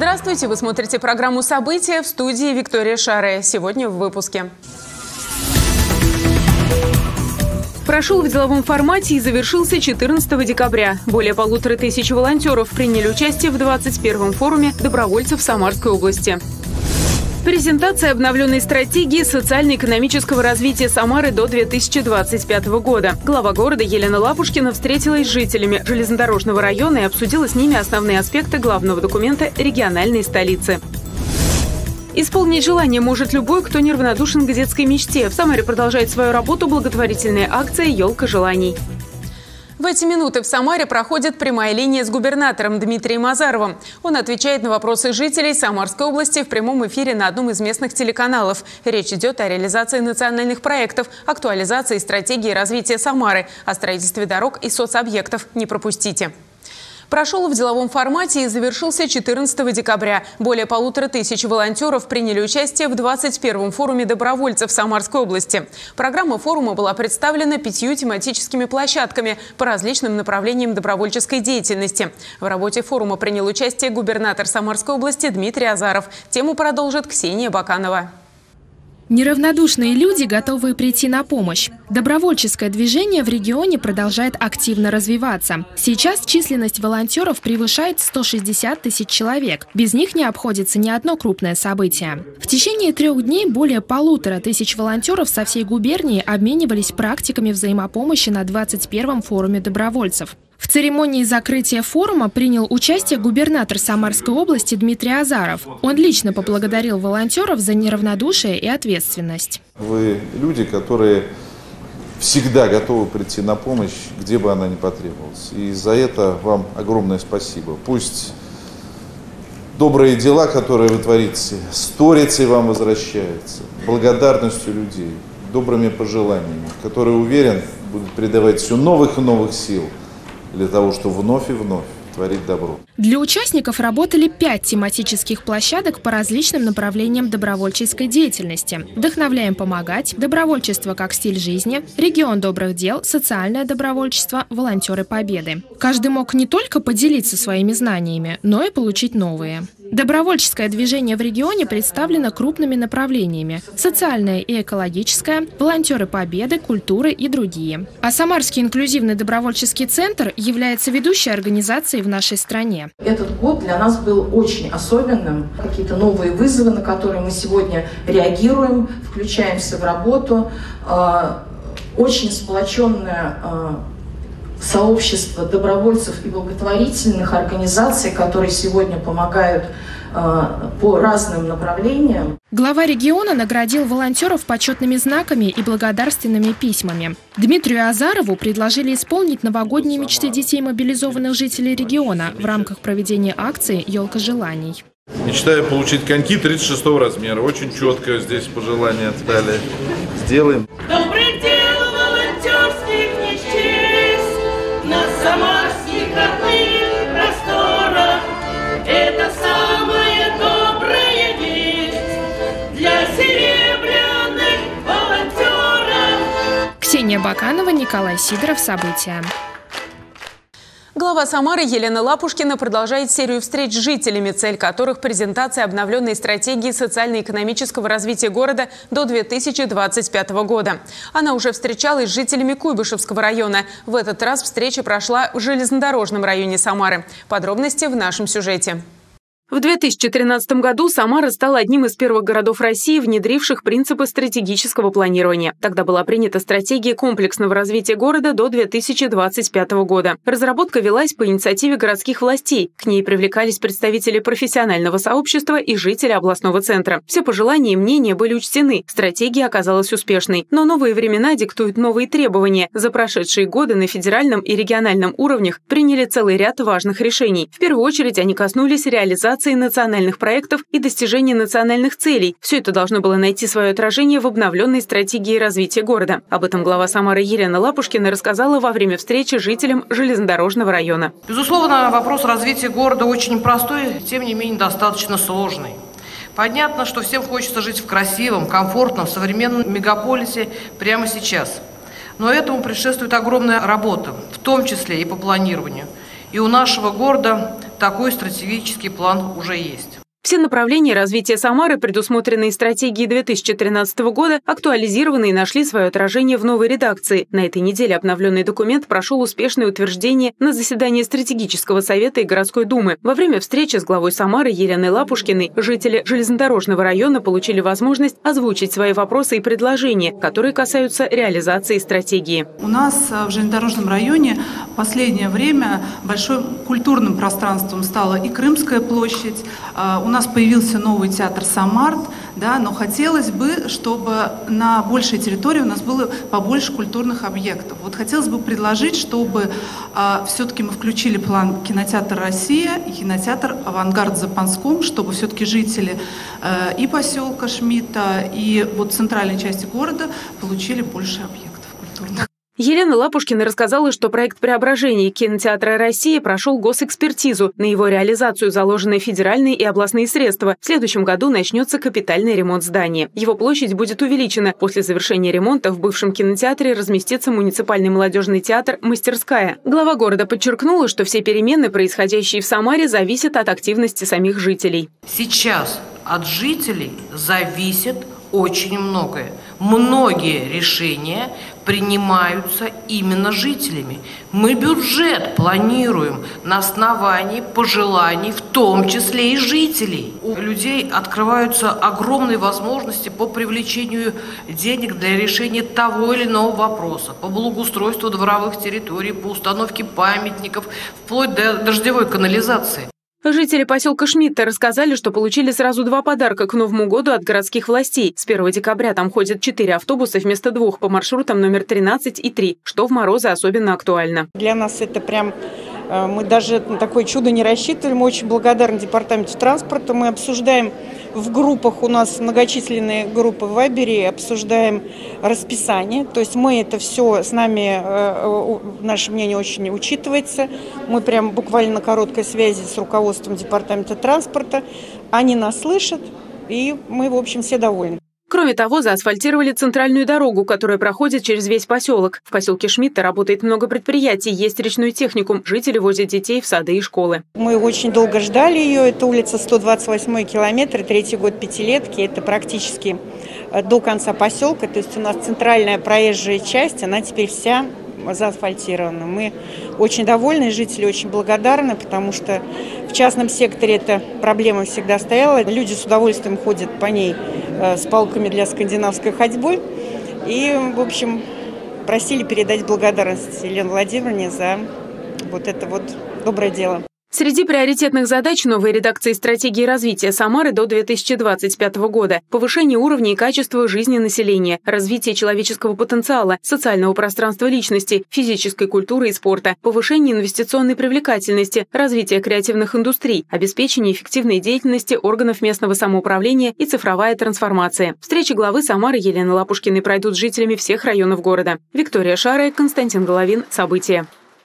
Здравствуйте! Вы смотрите программу «События», в студии Виктория Шаре. Сегодня в выпуске. Прошел в деловом формате и завершился 14 декабря. Более 1500 волонтеров приняли участие в 21-м форуме добровольцев Самарской области. Презентация обновленной стратегии социально-экономического развития Самары до 2025 года. Глава города Елена Лапушкина встретилась с жителями железнодорожного района и обсудила с ними основные аспекты главного документа региональной столицы. Исполнить желание может любой, кто неравнодушен к детской мечте. В Самаре продолжает свою работу благотворительная акция «Елка желаний». В эти минуты в Самаре проходит прямая линия с губернатором Дмитрием Азаровым. Он отвечает на вопросы жителей Самарской области в прямом эфире на одном из местных телеканалов. Речь идет о реализации национальных проектов, актуализации стратегии развития Самары, о строительстве дорог и соцобъектов. Не пропустите. Прошел в деловом формате и завершился 14 декабря. Более 1500 волонтеров приняли участие в 21-м форуме добровольцев Самарской области. Программа форума была представлена 5 тематическими площадками по различным направлениям добровольческой деятельности. В работе форума принял участие губернатор Самарской области Дмитрий Азаров. Тему продолжит Ксения Баканова. Неравнодушные люди, готовые прийти на помощь. Добровольческое движение в регионе продолжает активно развиваться. Сейчас численность волонтеров превышает 160 тысяч человек. Без них не обходится ни одно крупное событие. В течение 3 дней более 1500 волонтеров со всей губернии обменивались практиками взаимопомощи на 21-м форуме добровольцев. В церемонии закрытия форума принял участие губернатор Самарской области Дмитрий Азаров. Он лично поблагодарил волонтеров за неравнодушие и ответственность. Вы люди, которые всегда готовы прийти на помощь, где бы она ни потребовалась. И за это вам огромное спасибо. Пусть добрые дела, которые вы творите, сторицей вам возвращаются, благодарностью людей, добрыми пожеланиями, которые, уверен, будут придавать все новых и новых сил для того, чтобы вновь и вновь творить добро. Для участников работали 5 тематических площадок по различным направлениям добровольческой деятельности. «Вдохновляем помогать», «Добровольчество как стиль жизни», «Регион добрых дел», «Социальное добровольчество», «Волонтеры Победы». Каждый мог не только поделиться своими знаниями, но и получить новые. Добровольческое движение в регионе представлено крупными направлениями – социальное и экологическое, волонтеры Победы, культуры и другие. А Самарский инклюзивный добровольческий центр является ведущей организацией в нашей стране. Этот год для нас был очень особенным. Какие-то новые вызовы, на которые мы сегодня реагируем, включаемся в работу. Очень сплоченное сообщество добровольцев и благотворительных организаций, которые сегодня помогают по разным направлениям. Глава региона наградил волонтеров почетными знаками и благодарственными письмами. Дмитрию Азарову предложили исполнить новогодние мечты детей мобилизованных жителей региона в рамках проведения акции «Елка желаний». Мечтаю получить коньки 36-го размера. Очень четко здесь пожелания отдали. Сделаем. Добрый день, волонтерских не счесть, на самарских родных просторах. Это самая добрая весть для серебряных волонтеров. Ксения Баканова, Николай Сидоров. События. Глава Самары Елена Лапушкина продолжает серию встреч с жителями, цель которых – презентация обновленной стратегии социально-экономического развития города до 2025 года. Она уже встречалась с жителями Куйбышевского района. В этот раз встреча прошла в железнодорожном районе Самары. Подробности в нашем сюжете. В 2013 году Самара стала одним из первых городов России, внедривших принципы стратегического планирования. Тогда была принята стратегия комплексного развития города до 2025 года. Разработка велась по инициативе городских властей. К ней привлекались представители профессионального сообщества и жители областного центра. Все пожелания и мнения были учтены. Стратегия оказалась успешной. Но новые времена диктуют новые требования. За прошедшие годы на федеральном и региональном уровнях приняли целый ряд важных решений. В первую очередь они коснулись реализации национальных проектов и достижения национальных целей. Все это должно было найти свое отражение в обновленной стратегии развития города. Об этом глава Самары Елена Лапушкина рассказала во время встречи с жителям железнодорожного района. Безусловно, вопрос развития города очень простой, тем не менее достаточно сложный. Понятно, что всем хочется жить в красивом, комфортном, современном мегаполисе прямо сейчас. Но этому предшествует огромная работа, в том числе и по планированию. И у нашего города такой стратегический план уже есть. Все направления развития Самары, предусмотренные стратегией 2013 года, актуализированы и нашли свое отражение в новой редакции. На этой неделе обновленный документ прошел успешное утверждение на заседании стратегического совета и городской думы. Во время встречи с главой Самары Еленой Лапушкиной жители железнодорожного района получили возможность озвучить свои вопросы и предложения, которые касаются реализации стратегии. У нас в железнодорожном районе в последнее время большим культурным пространством стала и Крымская площадь. У нас появился новый театр «Самарт», да, но хотелось бы, чтобы на большей территории у нас было побольше культурных объектов. Вот хотелось бы предложить, чтобы все-таки мы включили план кинотеатр «Россия» и кинотеатр «Авангард» в Запанском, чтобы все-таки жители и поселка Шмидта, и вот центральной части города получили больше объектов культурных. Елена Лапушкина рассказала, что проект преображения кинотеатра «Россия» прошел госэкспертизу. На его реализацию заложены федеральные и областные средства. В следующем году начнется капитальный ремонт здания. Его площадь будет увеличена. После завершения ремонта в бывшем кинотеатре разместится муниципальный молодежный театр «Мастерская». Глава города подчеркнула, что все перемены, происходящие в Самаре, зависят от активности самих жителей. Сейчас от жителей зависит очень многое. Многие решения принимаются именно жителями. Мы бюджет планируем на основании пожеланий, в том числе и жителей. У людей открываются огромные возможности по привлечению денег для решения того или иного вопроса, по благоустройству дворовых территорий, по установке памятников, вплоть до дождевой канализации. Жители поселка Шмидта рассказали, что получили сразу 2 подарка к Новому году от городских властей. С 1 декабря там ходят 4 автобуса вместо 2 по маршрутам номер 13 и 3, что в морозы особенно актуально. Для нас это прям, мы даже на такое чудо не рассчитывали. Мы очень благодарны департаменту транспорта. Мы обсуждаем в группах, у нас многочисленные группы в Вайбере, обсуждаем расписание. То есть мы это все, с нами наше мнение очень учитывается. Мы прям буквально на короткой связи с руководством департамента транспорта. Они нас слышат, и мы, в общем, все довольны. Кроме того, заасфальтировали центральную дорогу, которая проходит через весь поселок. В поселке Шмидта работает много предприятий, есть речной техникум, жители возят детей в сады и школы. Мы очень долго ждали ее, это улица 128 километр, 3-й год пятилетки, это практически до конца поселка, то есть у нас центральная проезжая часть, она теперь вся заасфальтирована. Мы очень довольны, жители очень благодарны, потому что в частном секторе эта проблема всегда стояла. Люди с удовольствием ходят по ней с палками для скандинавской ходьбы. И, в общем, просили передать благодарность Елене Владимировне за вот это вот доброе дело. Среди приоритетных задач новой редакции стратегии развития Самары до 2025 года – повышение уровня и качества жизни населения, развитие человеческого потенциала, социального пространства личности, физической культуры и спорта, повышение инвестиционной привлекательности, развитие креативных индустрий, обеспечение эффективной деятельности органов местного самоуправления и цифровая трансформация. Встречи главы Самары Елены Лапушкиной пройдут с жителями всех районов города. Виктория Шарая, Константин Головин. События.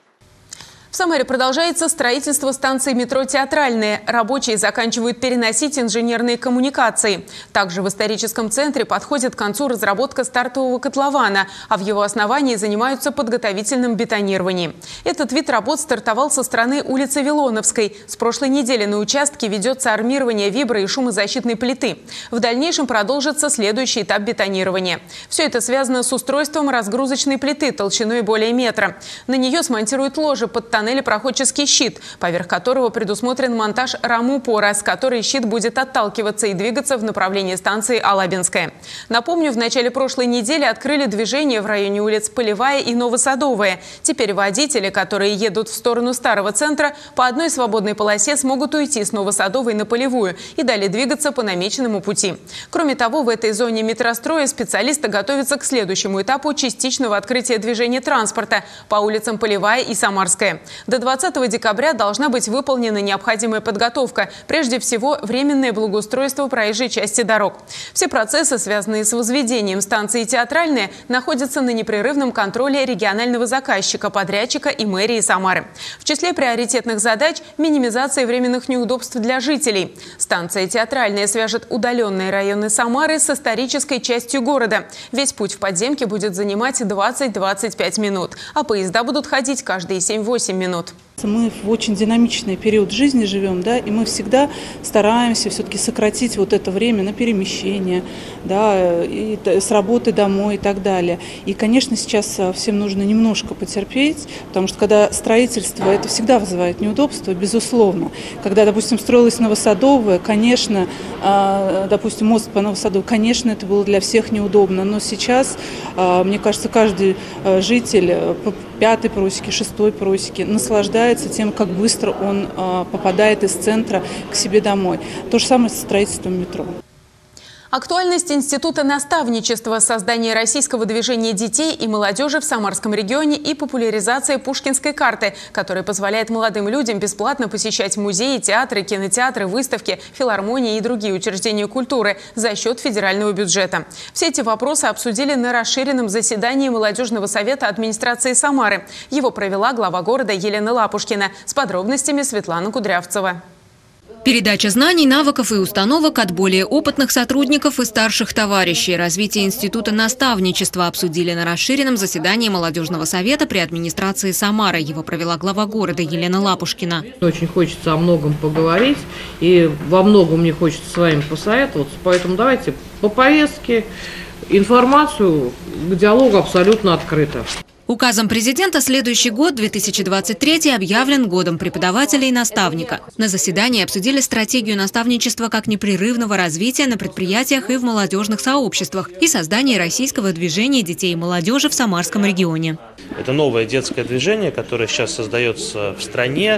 В Самаре продолжается строительство станции метро «Театральная». Рабочие заканчивают переносить инженерные коммуникации. Также в историческом центре подходит к концу разработка стартового котлована, а в его основании занимаются подготовительным бетонированием. Этот вид работ стартовал со стороны улицы Вилоновской. С прошлой недели на участке ведется армирование вибро- и шумозащитной плиты. В дальнейшем продолжится следующий этап бетонирования. Все это связано с устройством разгрузочной плиты толщиной более метра. На нее смонтируют ложе под тоннель проходческий щит, поверх которого предусмотрен монтаж рамы упора, с которой щит будет отталкиваться и двигаться в направлении станции Алабинская. Напомню, в начале прошлой недели открыли движение в районе улиц Полевая и Новосадовая. Теперь водители, которые едут в сторону старого центра, по одной свободной полосе смогут уйти с Новосадовой на Полевую и далее двигаться по намеченному пути. Кроме того, в этой зоне метростроя специалисты готовятся к следующему этапу частичного открытия движения транспорта по улицам Полевая и Самарская. До 20 декабря должна быть выполнена необходимая подготовка, прежде всего временное благоустройство проезжей части дорог. Все процессы, связанные с возведением станции «Театральная», находятся на непрерывном контроле регионального заказчика, подрядчика и мэрии Самары. В числе приоритетных задач – минимизация временных неудобств для жителей. Станция «Театральная» свяжет удаленные районы Самары с исторической частью города. Весь путь в подземке будет занимать 20-25 минут, а поезда будут ходить каждые 7-8 минут. кажется, мы в очень динамичный период жизни живем, да, и мы всегда стараемся все-таки сократить вот это время на перемещение, да, и с работы домой и так далее. И, конечно, сейчас всем нужно немножко потерпеть, потому что когда строительство, это всегда вызывает неудобства, безусловно. Когда, допустим, строилась Новосадовая, конечно, допустим, мост по Новосадовой, конечно, это было для всех неудобно, но сейчас, мне кажется, каждый житель по 5-й просеке, 6-й просеке наслаждается тем, как быстро он попадает из центра к себе домой. То же самое со строительством метро. Актуальность Института наставничества, создание российского движения детей и молодежи в Самарском регионе и популяризация Пушкинской карты, которая позволяет молодым людям бесплатно посещать музеи, театры, кинотеатры, выставки, филармонии и другие учреждения культуры за счет федерального бюджета. Все эти вопросы обсудили на расширенном заседании Молодежного совета администрации Самары. Его провела глава города Елена Лапушкина. С подробностями Светлана Кудрявцева. Передача знаний, навыков и установок от более опытных сотрудников и старших товарищей. Развитие Института наставничества обсудили на расширенном заседании Молодежного совета при администрации Самары. Его провела глава города Елена Лапушкина. Очень хочется о многом поговорить, и во многом мне хочется с вами посоветоваться. Поэтому давайте по повестке информацию к диалогу абсолютно открыто. Указом президента следующий год, 2023, объявлен годом преподавателя и наставника. На заседании обсудили стратегию наставничества как непрерывного развития на предприятиях и в молодежных сообществах и создание российского движения детей и молодежи в Самарском регионе. Это новое детское движение, которое сейчас создается в стране.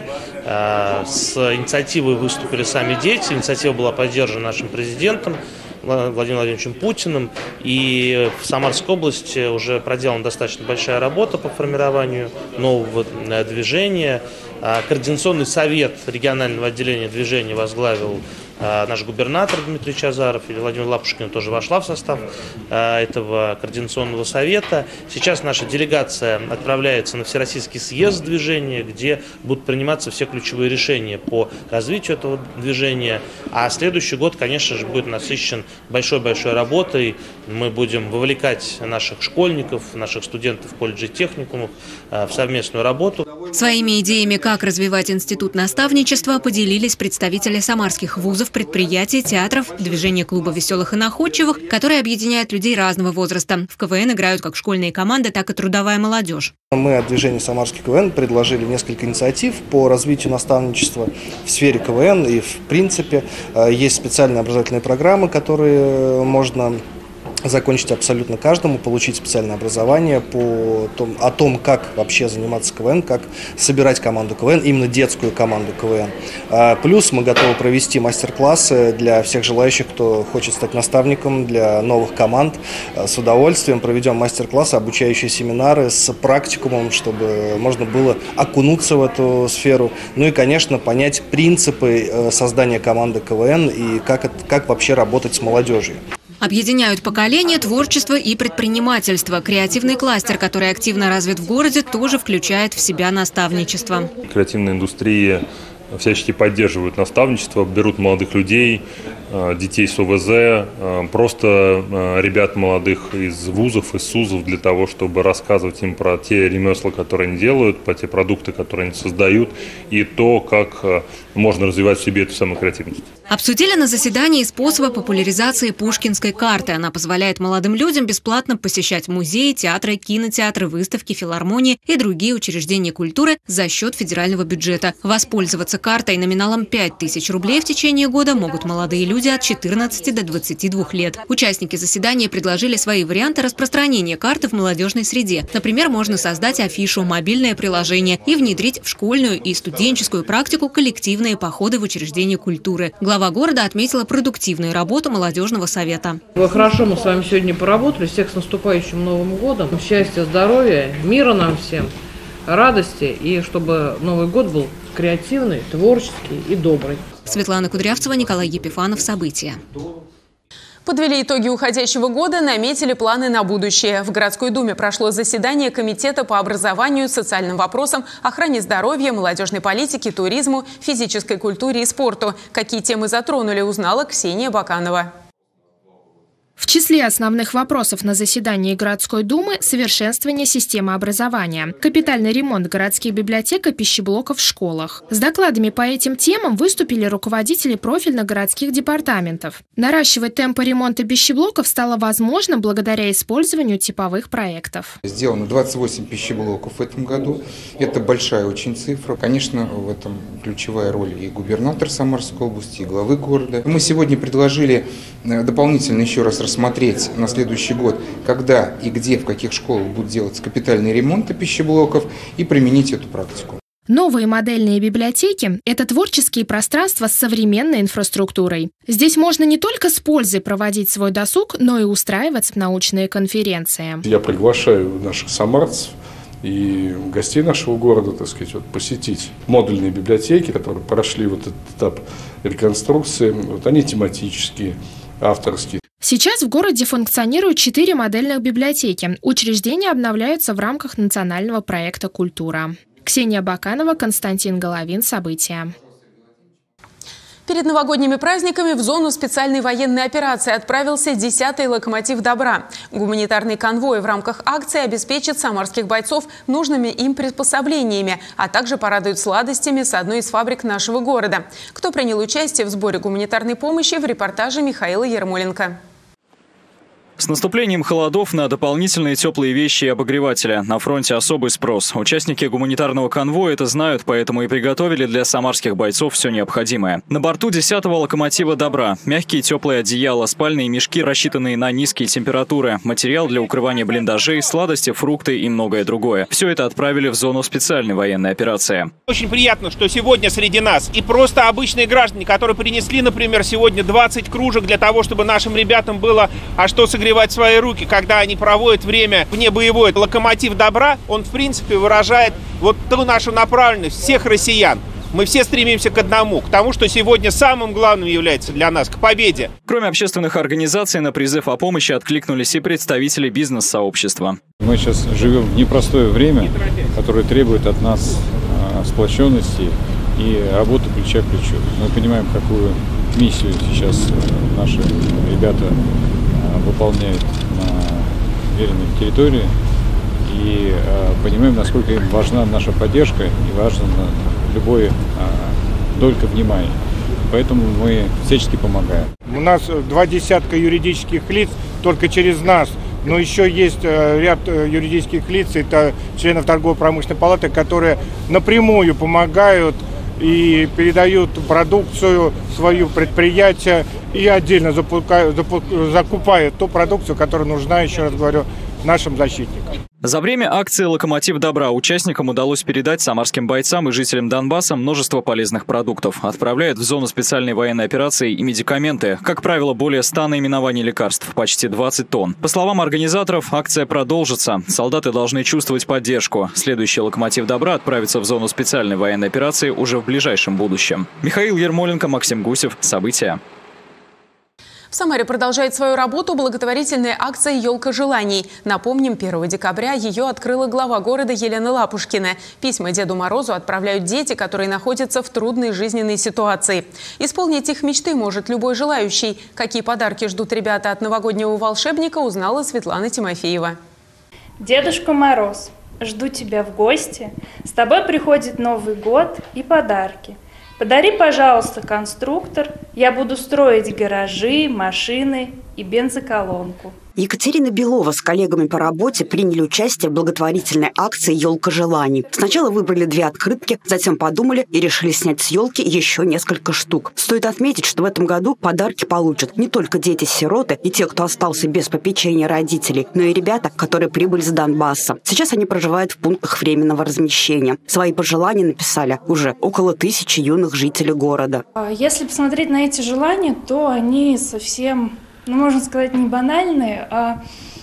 С инициативой выступили сами дети. Инициатива была поддержана нашим президентом Владимиром Владимировичем Путиным. И в Самарской области уже проделана достаточно большая работа по формированию нового движения. Координационный совет регионального отделения движения возглавил наш губернатор Дмитрий Чазаров, и Владимир Лапушкин тоже вошла в состав этого координационного совета. Сейчас наша делегация отправляется на Всероссийский съезд движения, где будут приниматься все ключевые решения по развитию этого движения. А следующий год, конечно же, будет насыщен большой-большой работой. Мы будем вовлекать наших школьников, наших студентов колледжей и техникумов в совместную работу. Своими идеями, как развивать институт наставничества, поделились представители самарских вузов, предприятий, театров, движения клуба веселых и находчивых, которые объединяют людей разного возраста. В КВН играют как школьные команды, так и трудовая молодежь. Мы от движения «Самарский КВН» предложили несколько инициатив по развитию наставничества в сфере КВН. И, в принципе, есть специальные образовательные программы, которые можно закончить абсолютно каждому, получить специальное образование о том, как вообще заниматься КВН, как собирать команду КВН, именно детскую команду КВН. Плюс мы готовы провести мастер-классы для всех желающих, кто хочет стать наставником для новых команд. С удовольствием проведем мастер-классы, обучающие семинары с практикумом, чтобы можно было окунуться в эту сферу. Ну и, конечно, понять принципы создания команды КВН и как вообще работать с молодежью. Объединяют поколения, творчество и предпринимательство. Креативный кластер, который активно развит в городе, тоже включает в себя наставничество. Креативная индустрия всячески поддерживают наставничество, берут молодых людей, детей с ОВЗ, просто ребят молодых из вузов, из СУЗов для того, чтобы рассказывать им про те ремесла, которые они делают, про те продукты, которые они создают, и то, как можно развивать в себе эту самую креативность. Обсудили на заседании способы популяризации Пушкинской карты. Она позволяет молодым людям бесплатно посещать музеи, театры, кинотеатры, выставки, филармонии и другие учреждения культуры за счет федерального бюджета. Воспользоваться картой номиналом 5000 рублей в течение года могут молодые люди от 14 до 22 лет. Участники заседания предложили свои варианты распространения карты в молодежной среде. Например, можно создать афишу, мобильное приложение и внедрить в школьную и студенческую практику коллективные походы в учреждения культуры. Глава города отметила продуктивную работу молодежного совета. Хорошо мы с вами сегодня поработали. Всех с наступающим Новым годом. Счастья, здоровья, мира нам всем, радости. И чтобы Новый год был креативный, творческий и добрый. Светлана Кудрявцева, Николай Епифанов. События. Подвели итоги уходящего года, наметили планы на будущее. В городской думе прошло заседание Комитета по образованию, социальным вопросам, охране здоровья, молодежной политике, туризму, физической культуре и спорту. Какие темы затронули, узнала Ксения Баканова. В числе основных вопросов на заседании городской думы – совершенствование системы образования, капитальный ремонт городских библиотек и пищеблоков в школах. С докладами по этим темам выступили руководители профильных городских департаментов. Наращивать темпы ремонта пищеблоков стало возможно благодаря использованию типовых проектов. Сделано 28 пищеблоков в этом году. Это большая очень цифра. Конечно, в этом ключевая роль и губернатор Самарской области, и главы города. Мы сегодня предложили дополнительно еще раз рассмотреть на следующий год, когда и где, в каких школах будут делаться капитальные ремонты пищеблоков, и применить эту практику. Новые модельные библиотеки – это творческие пространства с современной инфраструктурой. Здесь можно не только с пользой проводить свой досуг, но и устраивать научные конференции. Я приглашаю наших самарцев и гостей нашего города, так сказать, посетить модульные библиотеки, которые прошли этот этап реконструкции. Они тематические, авторские. Сейчас в городе функционируют 4 модельных библиотеки. Учреждения обновляются в рамках национального проекта «Культура». Ксения Баканова, Константин Головин. События. Перед новогодними праздниками в зону специальной военной операции отправился 10-й локомотив добра. Гуманитарный конвой в рамках акции обеспечит самарских бойцов нужными им приспособлениями, а также порадует сладостями с одной из фабрик нашего города. Кто принял участие в сборе гуманитарной помощи, в репортаже Михаила Ермоленко. С наступлением холодов на дополнительные теплые вещи и обогреватели на фронте особый спрос. Участники гуманитарного конвоя это знают, поэтому и приготовили для самарских бойцов все необходимое. На борту 10-го локомотива добра мягкие теплые одеяла, спальные мешки, рассчитанные на низкие температуры, материал для укрывания блиндажей, сладости, фрукты и многое другое. Все это отправили в зону специальной военной операции. Очень приятно, что сегодня среди нас и просто обычные граждане, которые принесли, например, сегодня 20 кружек для того, чтобы нашим ребятам было что согревать свои руки, когда они проводят время вне боевой. Локомотив добра, он в принципе выражает ту нашу направленность всех россиян. Мы все стремимся к одному, к тому, что сегодня самым главным является для нас, к победе. Кроме общественных организаций, на призыв о помощи откликнулись и представители бизнес-сообщества. Мы сейчас живем в непростое время, которое требует от нас сплоченности и работы плеча к плечу. Мы понимаем, какую миссию сейчас наши ребята выполняют на веренной территории, и понимаем, насколько им важна наша поддержка и важно любое только внимание. Поэтому мы всячески помогаем. У нас 20 юридических лиц только через нас, но еще есть ряд юридических лиц, это членов торгово-промышленной палаты, которые напрямую помогают и передают продукцию в свое предприятие и отдельно закупают ту продукцию, которая нужна, еще раз говорю, нашим защитникам. За время акции «Локомотив добра» участникам удалось передать самарским бойцам и жителям Донбасса множество полезных продуктов. Отправляют в зону специальной военной операции и медикаменты. Как правило, более 100 наименований лекарств, почти 20 тонн. По словам организаторов, акция продолжится. Солдаты должны чувствовать поддержку. Следующий «Локомотив добра» отправится в зону специальной военной операции уже в ближайшем будущем. Михаил Ермоленко, Максим Гусев. События. В Самаре продолжает свою работу благотворительная акция «Елка желаний». Напомним, 1 декабря ее открыла глава города Елена Лапушкина. Письма Деду Морозу отправляют дети, которые находятся в трудной жизненной ситуации. Исполнить их мечты может любой желающий. Какие подарки ждут ребята от новогоднего волшебника, узнала Светлана Тимофеева. Дедушка Мороз, жду тебя в гости. С тобой приходит Новый год и подарки. Подари, пожалуйста, конструктор. Я буду строить гаражи, машины и бензоколонку. Екатерина Белова с коллегами по работе приняли участие в благотворительной акции «Елка желаний». Сначала выбрали 2 открытки, затем подумали и решили снять с елки еще несколько штук. Стоит отметить, что в этом году подарки получат не только дети-сироты и те, кто остался без попечения родителей, но и ребята, которые прибыли с Донбасса. Сейчас они проживают в пунктах временного размещения. Свои пожелания написали уже около 1000 юных жителей города. Если посмотреть на эти желания, то они совсем... можно сказать, не банальные, а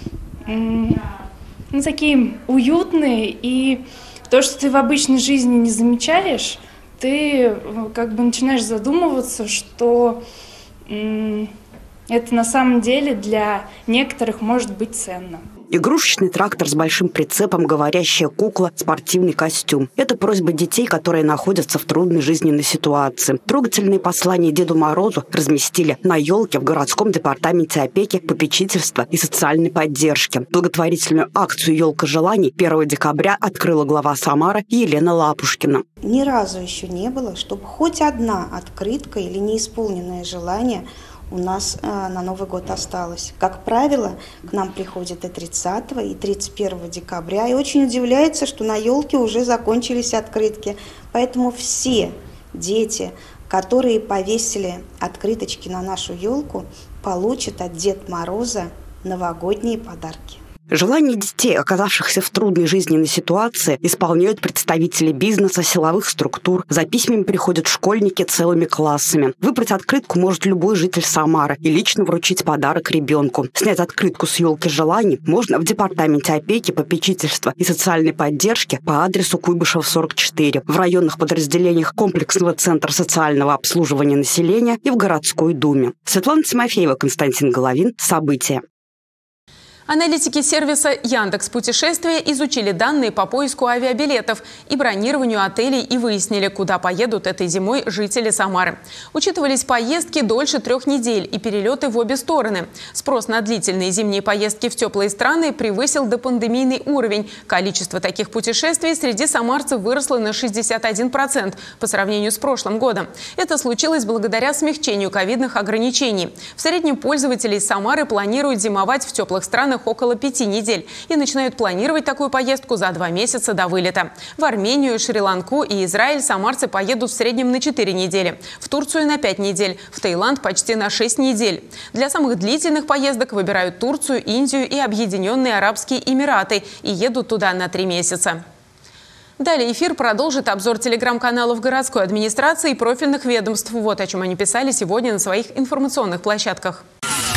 такие уютные. И то, что ты в обычной жизни не замечаешь, ты как бы начинаешь задумываться, что это на самом деле для некоторых может быть ценно. Игрушечный трактор с большим прицепом, говорящая кукла, спортивный костюм. Это просьба детей, которые находятся в трудной жизненной ситуации. Трогательные послания Деду Морозу разместили на елке в городском департаменте опеки, попечительства и социальной поддержки. Благотворительную акцию «Елка желаний» 1 декабря открыла глава Самары Елена Лапушкина. Ни разу еще не было, чтобы хоть одна открытка или неисполненное желание у нас на Новый год осталось. Как правило, к нам приходят и 30 и 31 декабря, и очень удивляется, что на елке уже закончились открытки. Поэтому все дети, которые повесили открыточки на нашу елку, получат от Деда Мороза новогодние подарки. Желания детей, оказавшихся в трудной жизненной ситуации, исполняют представители бизнеса, силовых структур. За письмами приходят школьники целыми классами. Выбрать открытку может любой житель Самары и лично вручить подарок ребенку. Снять открытку с елки желаний можно в департаменте опеки, попечительства и социальной поддержки по адресу Куйбышева, 44, в районных подразделениях комплексного центра социального обслуживания населения и в городской думе. Светлана Тимофеева, Константин Головин. События. Аналитики сервиса Яндекс.Путешествия изучили данные по поиску авиабилетов и бронированию отелей и выяснили, куда поедут этой зимой жители Самары. Учитывались поездки дольше 3 недель и перелеты в обе стороны. Спрос на длительные зимние поездки в теплые страны превысил допандемийный уровень. Количество таких путешествий среди самарцев выросло на 61% по сравнению с прошлым годом. Это случилось благодаря смягчению ковидных ограничений. В среднем пользователи из Самары планируют зимовать в теплых странах около 5 недель и начинают планировать такую поездку за 2 месяца до вылета. В Армению, Шри-Ланку и Израиль самарцы поедут в среднем на 4 недели, в Турцию на 5 недель, в Таиланд почти на 6 недель. Для самых длительных поездок выбирают Турцию, Индию и Объединенные Арабские Эмираты и едут туда на 3 месяца. Далее эфир продолжит обзор телеграм-каналов городской администрации и профильных ведомств. Вот о чем они писали сегодня на своих информационных площадках.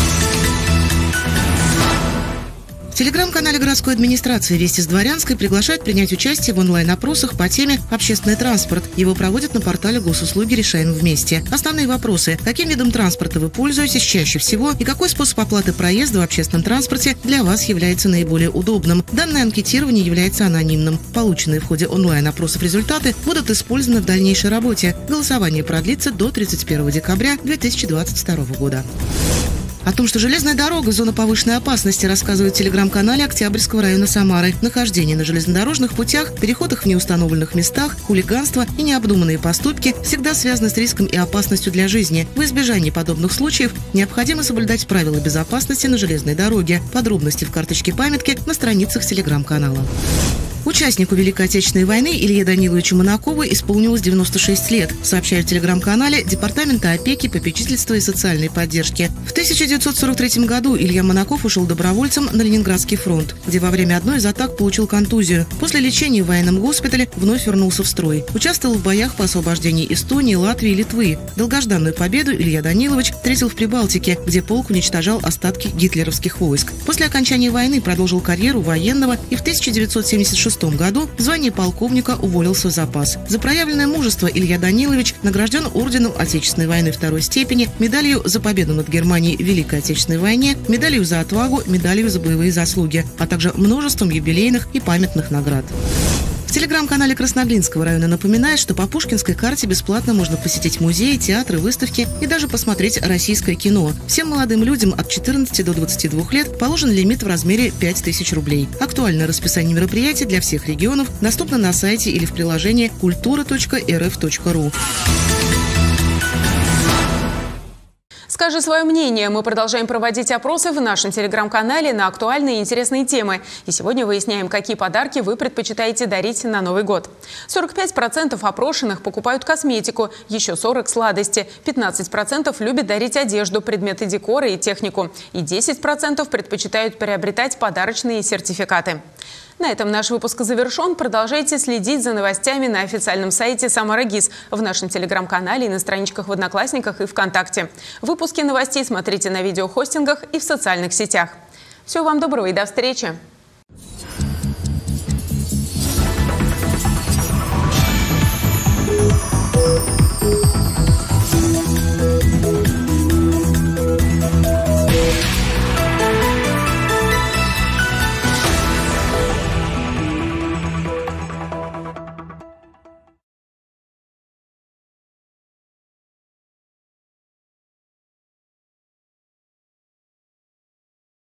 В телеграм-канале городской администрации «Вести с Дворянской» приглашают принять участие в онлайн-опросах по теме «Общественный транспорт». Его проводят на портале госуслуги «Решаем вместе». Основные вопросы: каким видом транспорта вы пользуетесь чаще всего и какой способ оплаты проезда в общественном транспорте для вас является наиболее удобным. Данное анкетирование является анонимным. Полученные в ходе онлайн-опросов результаты будут использованы в дальнейшей работе. Голосование продлится до 31 декабря 2022 года. О том, что железная дорога – зона повышенной опасности, рассказывают в телеграм-канале Октябрьского района Самары. Нахождение на железнодорожных путях, переходах в неустановленных местах, хулиганство и необдуманные поступки всегда связаны с риском и опасностью для жизни. В избежании подобных случаев необходимо соблюдать правила безопасности на железной дороге. Подробности в карточке памятки на страницах телеграм-канала. Участнику Великой Отечественной войны Илье Даниловичу Манакову исполнилось 96 лет, сообщают в телеграм-канале Департамента опеки, попечительства и социальной поддержки. В 1943 году Илья Манаков ушел добровольцем на Ленинградский фронт, где во время одной из атак получил контузию. После лечения в военном госпитале вновь вернулся в строй. Участвовал в боях по освобождению Эстонии, Латвии и Литвы. Долгожданную победу Илья Данилович встретил в Прибалтике, где полк уничтожал остатки гитлеровских войск. После окончания войны продолжил карьеру военного и в 1976 году в звании полковника уволился в запас. За проявленное мужество Илья Данилович награжден орденом Отечественной войны 2-й степени, медалью за победу над Германией в Великой Отечественной войне, медалью за отвагу, медалью за боевые заслуги, а также множеством юбилейных и памятных наград. В телеграм-канале Красноглинского района напоминает, что по Пушкинской карте бесплатно можно посетить музеи, театры, выставки и даже посмотреть российское кино. Всем молодым людям от 14 до 22 лет положен лимит в размере 5000 рублей. Актуальное расписание мероприятий для всех регионов доступно на сайте или в приложении kultura.rf.ru. Скажи свое мнение. Мы продолжаем проводить опросы в нашем телеграм-канале на актуальные и интересные темы. И сегодня выясняем, какие подарки вы предпочитаете дарить на Новый год. 45% опрошенных покупают косметику, еще 40% – сладости, 15% любят дарить одежду, предметы декора и технику. И 10% предпочитают приобретать подарочные сертификаты. На этом наш выпуск завершен. Продолжайте следить за новостями на официальном сайте Самара ГИС, в нашем телеграм-канале и на страничках в Одноклассниках и ВКонтакте. Выпуски новостей смотрите на видеохостингах и в социальных сетях. Всего вам доброго и до встречи!